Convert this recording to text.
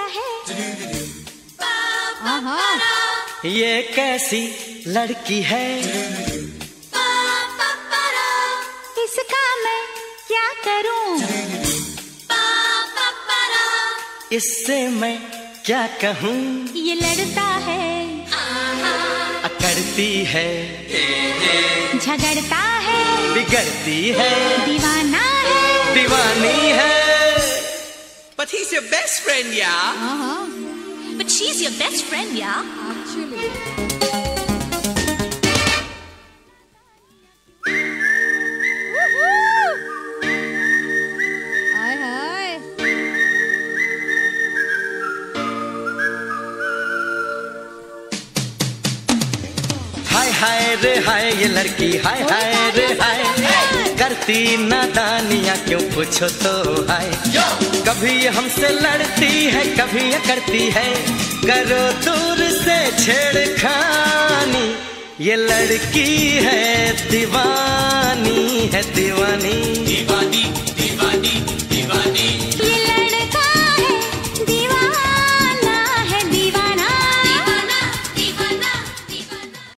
है। ये कैसी लड़की है, इसका मैं क्या करूं, इससे मैं क्या कहूँ। ये लड़ता है, अकड़ती है, झगड़ता है, बिगड़ती है, दीवाना है, दीवानी है। But he's your best friend, yeah? But she's your best friend, yeah? Actually. हाय हाय रे हाय ये लड़की, हाय हाय रे हाय, करती नादानियाँ क्यों पूछो तो हाय। कभी हमसे लड़ती है, कभी ये करती है, करो दूर से छेड़खानी, ये लड़की है दीवानी।